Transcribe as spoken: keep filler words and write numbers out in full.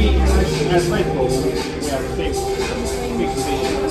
we, as, as red balls, we have a big, big vision